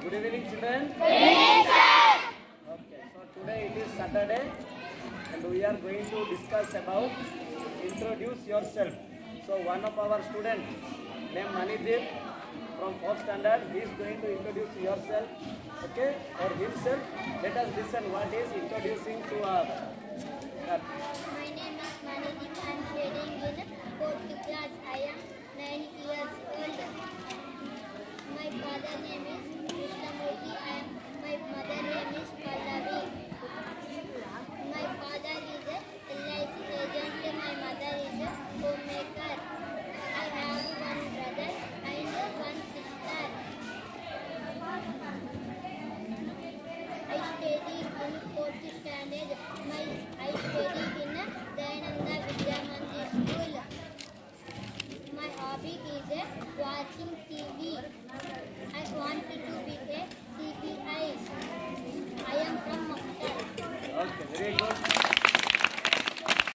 Good evening, children. Okay, so today it is Saturday and we are going to discuss about introduce yourself. So one of our students named Manideep from 4th standard, he is going to introduce yourself, okay, or himself. Let us listen what he is introducing to us. My name is Manideep. I am studying in 4th class. I am 9 years old. My father name is Krishnamurthy. My mother name is Pallavi. My father is a LIC agent. My mother is a homemaker. I have one brother and one sister. I study in 4th standard. I study in Dayananda Vidya Mandir School. My hobby is watching TV. I want to be a CPI. I am from Maktar. Okay, very good.